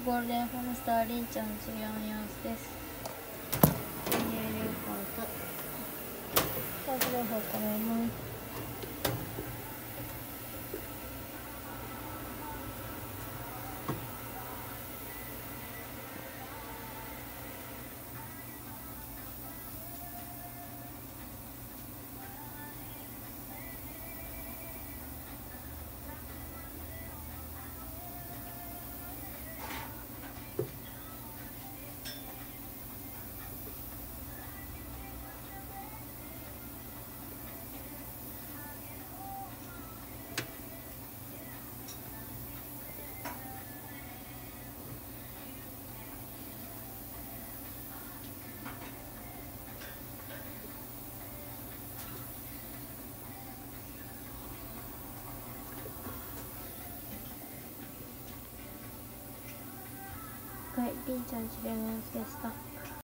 ゴールデンハムスターりんちゃんちゃん様子です。牛乳流行とカード情報から読ます。はい、りんちゃんちゃん様子ですか。